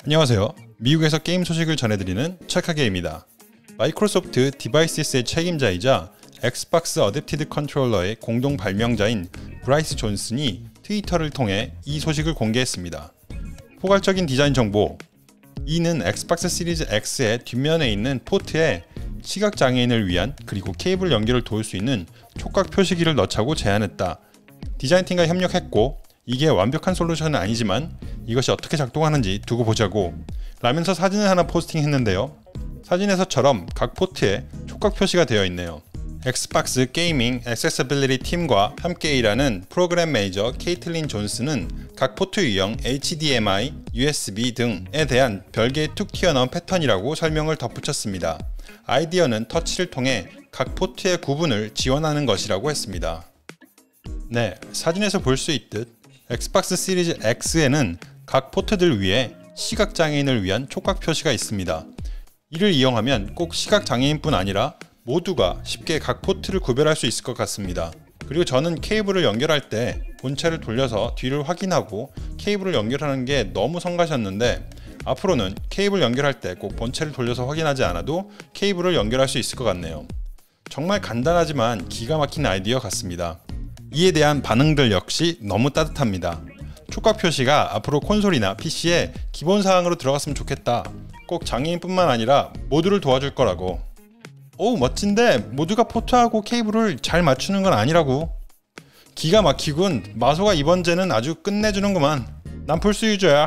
안녕하세요. 미국에서 게임 소식을 전해드리는 찰카게입니다. 마이크로소프트 디바이시스의 책임자이자 엑스박스 어댑티드 컨트롤러의 공동 발명자인 브라이스 존슨이 트위터를 통해 이 소식을 공개했습니다. 포괄적인 디자인 정보. 이는 엑스박스 시리즈 X의 뒷면에 있는 포트에 시각장애인을 위한 그리고 케이블 연결을 도울 수 있는 촉각 표시기를 넣자고 제안했다. 디자인팀과 협력했고 이게 완벽한 솔루션은 아니지만 이것이 어떻게 작동하는지 두고 보자고 라면서 사진을 하나 포스팅했는데요. 사진에서처럼 각 포트에 촉각 표시가 되어 있네요. 엑스박스 게이밍 액세서빌리티 팀과 함께 일하는 프로그램 매니저 케이틀린 존슨은 각 포트 유형 HDMI, USB 등에 대한 별개의 툭 튀어나온 패턴이라고 설명을 덧붙였습니다. 아이디어는 터치를 통해 각 포트의 구분을 지원하는 것이라고 했습니다. 네, 사진에서 볼 수 있듯 엑스박스 시리즈 X에는 각 포트들 위에 시각장애인을 위한 촉각 표시가 있습니다. 이를 이용하면 꼭 시각장애인뿐 아니라 모두가 쉽게 각 포트를 구별할 수 있을 것 같습니다. 그리고 저는 케이블을 연결할 때 본체를 돌려서 뒤를 확인하고 케이블을 연결하는 게 너무 성가셨는데 앞으로는 케이블 연결할 때 꼭 본체를 돌려서 확인하지 않아도 케이블을 연결할 수 있을 것 같네요. 정말 간단하지만 기가 막힌 아이디어 같습니다. 이에 대한 반응들 역시 너무 따뜻합니다. 촉각 표시가 앞으로 콘솔이나 PC에 기본사항으로 들어갔으면 좋겠다. 꼭 장애인뿐만 아니라 모두를 도와줄 거라고. 오, 멋진데 모두가 포트하고 케이블을 잘 맞추는 건 아니라고. 기가 막히군. 마소가 이번 젠은 아주 끝내주는구만. 난 풀스 유저야.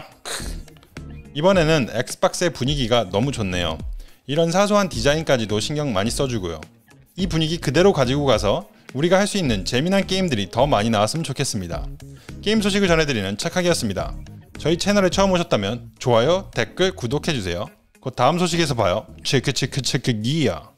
이번에는 엑스박스의 분위기가 너무 좋네요. 이런 사소한 디자인까지도 신경 많이 써주고요. 이 분위기 그대로 가지고 가서 우리가 할 수 있는 재미난 게임들이 더 많이 나왔으면 좋겠습니다. 게임 소식을 전해드리는 착하기였습니다. 저희 채널에 처음 오셨다면 좋아요, 댓글, 구독해주세요. 곧 다음 소식에서 봐요. 체크기야.